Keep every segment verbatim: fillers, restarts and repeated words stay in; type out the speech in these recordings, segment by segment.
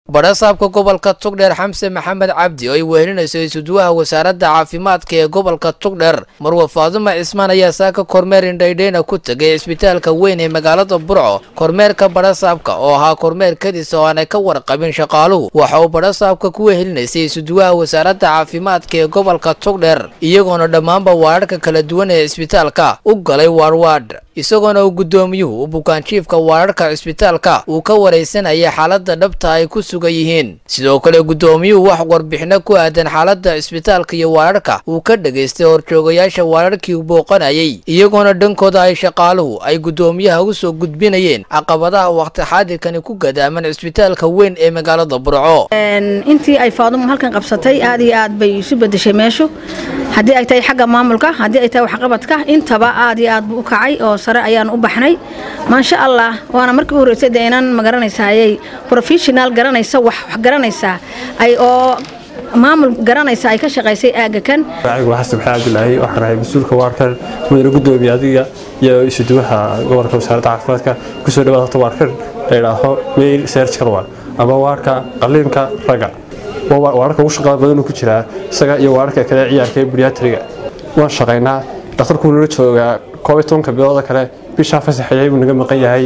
barasaabka gobolka Togdheer Xamse Maxamed Cabdi oo ay wehelinayso isuduwaha wasaaradda caafimaadka ee gobolka Togdheer Marwa Faaduma Ismaan ayaa saaka kormeer indhaydhayna ku tagay isbitaalka weyn ee magaalada Burco. Kormeerka barasaabka oo ahaa kormeer kadis oo aan ka warqabin shaqaaluhu waxa uu barasaabka ku wehelinaysay isuduwaha wasaaradda caafimaadka ee gobolka Togdheer iyagoona dhammaanba waararka kala duwan ee isbitaalka u galay waarwaad isagoona uu gudoomiyuhu bukaan chiefka waararka isbitaalka uu ka wareysanaya xaaladda dhabta ay ku sugan yihiin. sidoo kale gudoomiyuhu wax warbixino ku aadan xaaladda isbitaalka iyo waararka uu ka dhageystay horjoogayaasha waararkii uu booqanayay iyagoona dhankooda ay shaqaaluhu ay gudoomiyaha u soo gudbinayeen caqabadaha waqti xaadirkan ku gadaaman isbitaalka weyn ee magaalada Burco. intii ay Faaduma halkan qabsatay aad iyo aad bay isu bedeshay meeshu hadii ay tahay xagga maamulka hadii ay tahay waxqabadka intaba aad iyo aad buu u kacay oo sare ayaan u baxnay ma sha Allah waana markii uu horeysay inaan magaranaysaayay professional garanaysa wax garanaysa ay oo maamul garanaysa ay ka shaqeysay aaga kan waxa subxaan Abdullaahi waxa rahay masuulka waarkan mudane gudoomiye adiga iyo isuduwaha gobolka wasaaradda caafimaadka ku soo dhawaada waarkan leeyahay meel search karwaa ama waarka qaliinka raga waarka uu shaqada badan ku jira isaga iyo waarka kale ciyaarka pediatriga waan shaqeynaa dhakhtarku noo jooga koobitonka bilowda kale bisha fasaxayay uu naga maqan yahay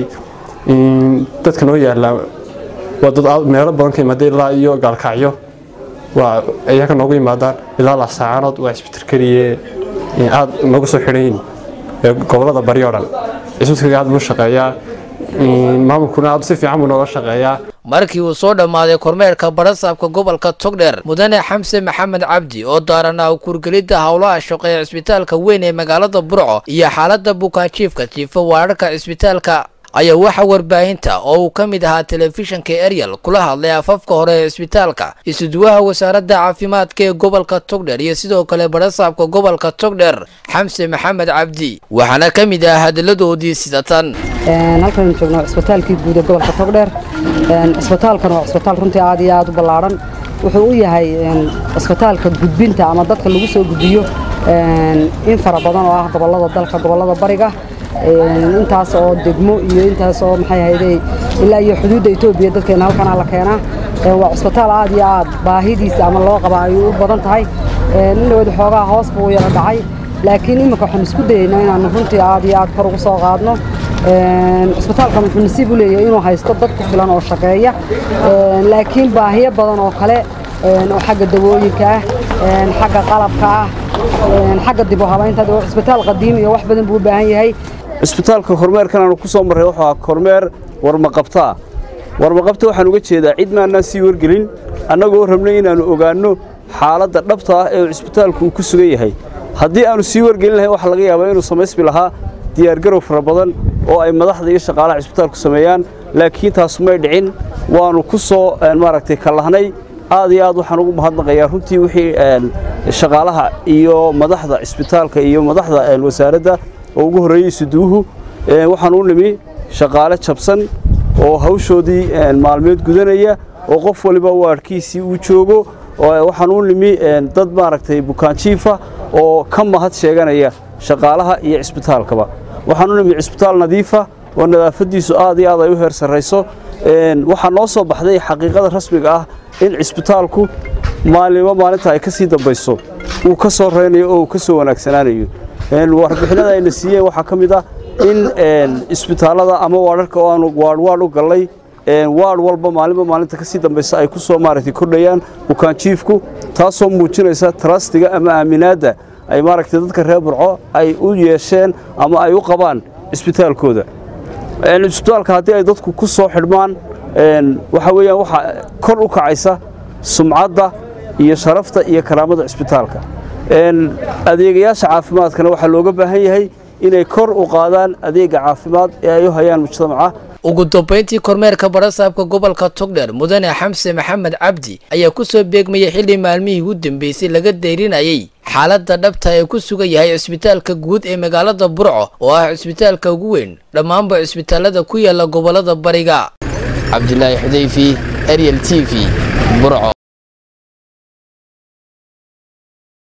in dadka noo yaala wadada meelo badan ka imaday ilaa iyo gaalkacyo waa ayaga noogu yimaadaan ilaa la saacanood waa isbitaal kaliye aad nagu soo xidhayn gobolada bari oo dhan isbitaalka aad u shaqeeyaa maamulkuna aad si fiican u nooga shaqeeyaa. markii uu soo dhamaaday kormeerka barasaabka gobolka Togdheer mudane Xamse Maxamed Cabdi oo daarana u kurgelida hawlaha shaqo ee isbitaalka weyn ee magaalada Burco iyo xaaladda bukaan chiefka chief waararka isbitaalka ayaa waxa warbaahinta oo uu kamid ahaa telefishinka Ariel kula hadlay afafka hore ee isbitaalka isuduwaha wasaaradda caafimaadka ee gobolka Togdheer iyo sidoo kale barasaabka gobolka Togdheer Xamse Maxamed Cabdi waxaana kamid ah hadaladoodii sidatan een halkan joogno isbitaalkii guud ee gobolka Togdheer een isbitaalkan waa isbitaal runtii aad iyo aad u ballaaran wuxuu u yahay een isbitaalka gudbinta ama dadka lagu soo gudbiyo een in fara badan oo ah gobolada dalka gobolada bariga intaas oo degmo iyo intaas oo maxay hayday ilaa iyo xuduudda Itoobiya dadkeena halkan la keenaa waa isbitaal aad iyo aad baahidiisa ama loo qabaayo u badan tahay in wada xoogaa hoos buu yara dhacay laakiin imika waxaan isku dayaynaa inaan runtii aad iyo aad kor ugu soo qaadno isbitaalkan wuxuu nasiib u leeyahay inuu haysto dad ku filan oo shaqeeya laakiin baahiyo badan oo kale oo xagga dawooyinka ah xagga qalabka ah xagga dib u habaynta isbitaal qadiimi iyo wax badan buu u baahan yahay. isbitaalka kormeerkan aan ku soo maray waxa kormeer warma qabta warma qabta waxaan uga jeedaa cid maana si wargelin annagoo rabnay inaan ogaano xaaladda dhabta ah ee isbitaalku ku sugan yahay haddii aanu si wargelin lahayn waxa laga yaabaa inuu sameysbi lahaa diyaar garow fara badan oo ay madaxda iyo shaqaalaha isbitaalku sameeyaan laakiin taas ma dhicin waanu ku soo maaragtay kalahnay aad iyo aad waxaan ugu mahadnaqayaa runtii wixii shaqaalaha iyo madaxda isbitaalka iyo madaxda wasaaradda oo ugu horeeyay isuduuhu waxaan u nimi shaqaale jabsan oo hawshoodii maalmeed gudanaya oo qof waliba waarkiisii uu joogo waxaan u nimi dad maaragtay bukaan chiifa oo ka mahad sheeganaya shaqaalaha iyo isbitaalkaba waxaan u nimi isbitaal nadiifa oo nadaafadiisu aad iyo aad ay u heer sareyso waxaa noo soo baxday xaqiiqada rasmiga ah in isbitaalku maalinba maalinta ay ka sii dambayso uu ka soo reynayo oo uu ka soo wanaagsanaanayo warbixinada ay siiyeen waxa kamid ah in isbitaalada ama waararka oo aanu waarwaad u galay waad walba maalinba maalinta ka sii dambaysa ay ku soo maaragtay kordhayaan bukaan chiefku taasoo muujinaysa trustiga ama aaminaadda ay maaragtay dadka reer Burco ay u yeesheen ama ay u qabaan isbitaalkooda isbitaalka haddii ay dadku ku soo xidhmaan waxa weeyaan waxa kor u kacaysa sumcadda iyo sharafta iyo karaamada isbitaalka adeegayaasha caafimaadkana waxa looga baahan yahay inay kor u qaadaan adeega caafimaad ee ay u hayaan mujtamaca. ugu dambeyntii kormeerka barasaabka gobolka Togdheer mudane Xamse Maxamed Cabdi ayaa ku soo beegmay xilli maalmihii ugu dambeysay laga deyrinayay xaaladda dhabta ee ku sugan yahay isbitaalka guud ee magaalada Burco oo ah isbitaalka ugu weyn dhammaanba isbitaalada ku yaala gobolada bariga. Abdullaahi Xudayfi Ariel T V Burco.